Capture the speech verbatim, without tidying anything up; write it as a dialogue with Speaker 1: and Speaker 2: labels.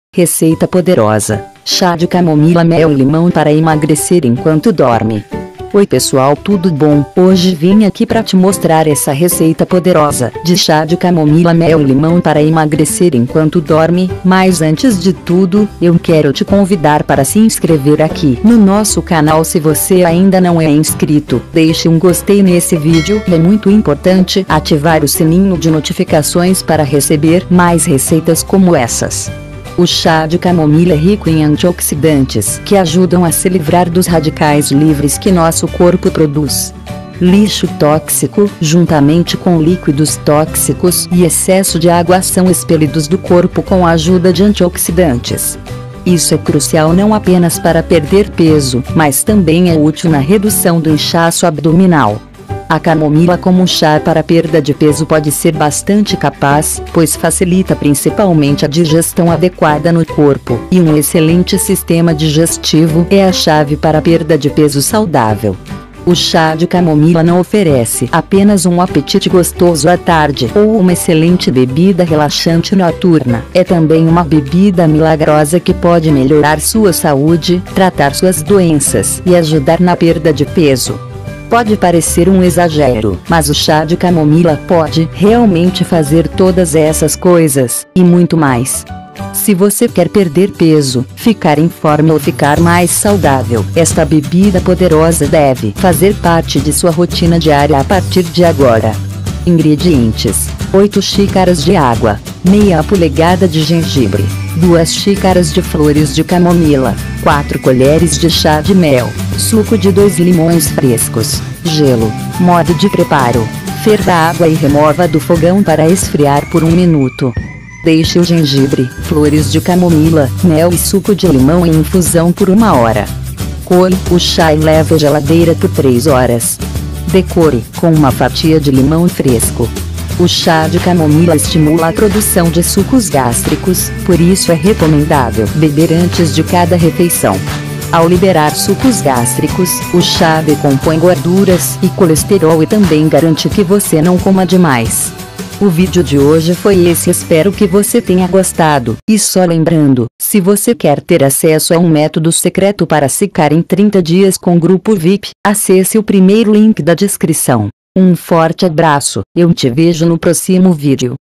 Speaker 1: Receita poderosa: chá de camomila, mel e limão para emagrecer enquanto dorme. Oi pessoal, tudo bom? Hoje vim aqui para te mostrar essa receita poderosa de chá de camomila, mel e limão para emagrecer enquanto dorme. Mas antes de tudo, eu quero te convidar para se inscrever aqui no nosso canal. Se você ainda não é inscrito, deixe um gostei nesse vídeo. É muito importante ativar o sininho de notificações para receber mais receitas como essas. O chá de camomila é rico em antioxidantes que ajudam a se livrar dos radicais livres que nosso corpo produz. Lixo tóxico, juntamente com líquidos tóxicos e excesso de água, são expelidos do corpo com a ajuda de antioxidantes. Isso é crucial não apenas para perder peso, mas também é útil na redução do inchaço abdominal. A camomila como chá para perda de peso pode ser bastante capaz, pois facilita principalmente a digestão adequada no corpo, e um excelente sistema digestivo é a chave para a perda de peso saudável. O chá de camomila não oferece apenas um apetite gostoso à tarde ou uma excelente bebida relaxante noturna, é também uma bebida milagrosa que pode melhorar sua saúde, tratar suas doenças e ajudar na perda de peso. Pode parecer um exagero, mas o chá de camomila pode realmente fazer todas essas coisas, e muito mais. Se você quer perder peso, ficar em forma ou ficar mais saudável, esta bebida poderosa deve fazer parte de sua rotina diária a partir de agora. Ingredientes: oito xícaras de água, meia polegada de gengibre, duas xícaras de flores de camomila, quatro colheres de chá de mel, suco de dois limões frescos, gelo. Modo de preparo: ferva a água e remova do fogão para esfriar por um minuto. Deixe o gengibre, flores de camomila, mel e suco de limão em infusão por uma hora. Coe o chá e leve à geladeira por três horas. Decore com uma fatia de limão fresco. O chá de camomila estimula a produção de sucos gástricos, por isso é recomendável beber antes de cada refeição. Ao liberar sucos gástricos, o chá decompõe gorduras e colesterol e também garante que você não coma demais. O vídeo de hoje foi esse, espero que você tenha gostado. E só lembrando, se você quer ter acesso a um método secreto para secar em trinta dias com o grupo V I P, acesse o primeiro link da descrição. Um forte abraço, eu te vejo no próximo vídeo.